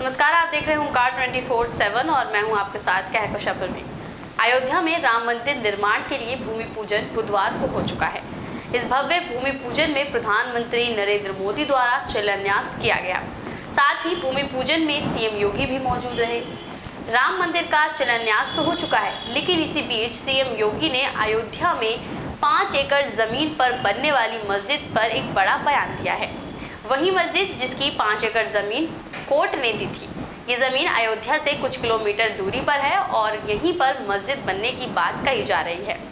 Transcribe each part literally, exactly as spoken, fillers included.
नमस्कार, आप देख रहे हैं ओंकार ट्वेंटी फोर सेवन और मैं हूं आपके साथ कहकशा परवीन। अयोध्या में राम मंदिर निर्माण के लिए भूमि पूजन बुधवार को हो चुका है। इस भव्य भूमि पूजन में प्रधानमंत्री नरेंद्र मोदी द्वारा शिलान्यास किया गया। साथ ही भूमि पूजन में सीएम योगी भी मौजूद रहे। राम मंदिर का शिलान्यास तो हो चुका है, लेकिन इसी बीच सीएम योगी ने अयोध्या में पाँच एकड़ जमीन पर बनने वाली मस्जिद पर एक बड़ा बयान दिया है। वही मस्जिद जिसकी पाँच एकड़ जमीन कोर्ट ने दी थी, ये जमीन अयोध्या से कुछ किलोमीटर दूरी पर है और यहीं पर मस्जिद बनने की बात कही जा रही है।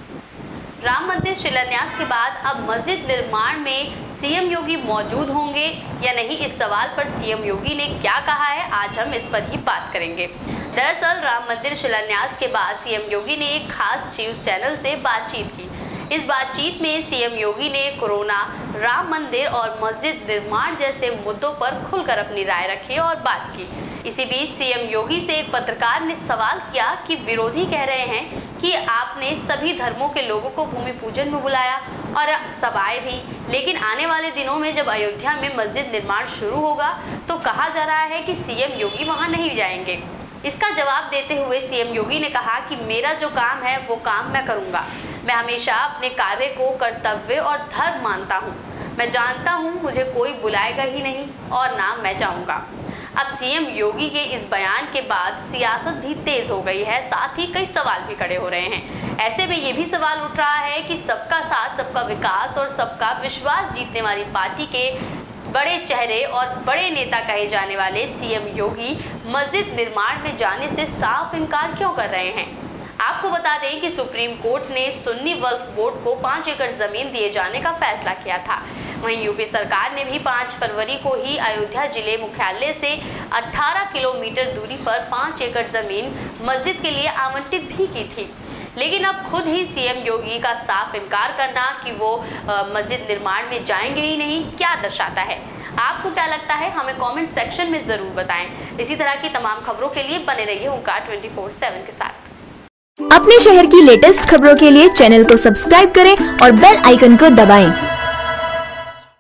राम मंदिर शिलान्यास के बाद अब मस्जिद निर्माण में सीएम योगी मौजूद होंगे या नहीं, इस सवाल पर सीएम योगी ने क्या कहा है, आज हम इस पर ही बात करेंगे। दरअसल राम मंदिर शिलान्यास के बाद सीएम योगी ने एक खास न्यूज चैनल से बातचीत की। इस बातचीत में सीएम योगी ने कोरोना, राम मंदिर और मस्जिद निर्माण जैसे मुद्दों पर खुलकर अपनी राय रखी और बात की। इसी बीच सीएम योगी से एक पत्रकार ने सवाल किया कि विरोधी कह रहे हैं कि आपने सभी धर्मों के लोगों को भूमि पूजन में बुलाया और सब आए भी, लेकिन आने वाले दिनों में जब अयोध्या में मस्जिद निर्माण शुरू होगा तो कहा जा रहा है कि सीएम योगी वहां नहीं जाएंगे। इसका जवाब देते हुए सीएम योगी ने कहा कि मेरा जो काम है वो काम मैं करूंगा। मैं हमेशा अपने कार्य को कर्तव्य और धर्म मानता हूं। मैं जानता हूं मुझे कोई बुलाएगा ही नहीं और ना मैं जाऊंगा। अब सीएम योगी के इस बयान के बाद सियासत भी तेज हो गई है, साथ ही कई सवाल भी खड़े हो रहे हैं। ऐसे में ये भी सवाल उठ रहा है कि सबका साथ, सबका विकास और सबका विश्वास जीतने वाली पार्टी के बड़े चेहरे और बड़े नेता कहे जाने वाले सीएम योगी मस्जिद निर्माण में जाने से साफ इनकार क्यों कर रहे हैं। आपको बता दें कि सुप्रीम कोर्ट ने सुन्नी वक्फ बोर्ड को पाँच एकड़ जमीन दिए जाने का फैसला किया था। वहीं यूपी सरकार ने भी पाँच फरवरी को ही अयोध्या जिले मुख्यालय से अठारह किलोमीटर दूरी पर पाँच एकड़ जमीन मस्जिद के लिए आवंटित भी की थी। लेकिन अब खुद ही सीएम योगी का साफ इनकार करना कि वो मस्जिद निर्माण में जाएंगे ही नहीं, क्या दर्शाता है? आपको क्या लगता है, हमें कमेंट सेक्शन में जरूर बताएं। इसी तरह की तमाम खबरों के लिए बने रहिए ओंकार ट्वेंटी फोर सेवन के साथ। अपने शहर की लेटेस्ट खबरों के लिए चैनल को सब्सक्राइब करें और बेल आइकन को दबाएं।